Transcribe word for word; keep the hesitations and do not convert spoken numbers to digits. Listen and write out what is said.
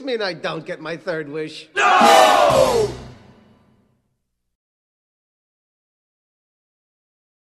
mean I don't get my third wish? No!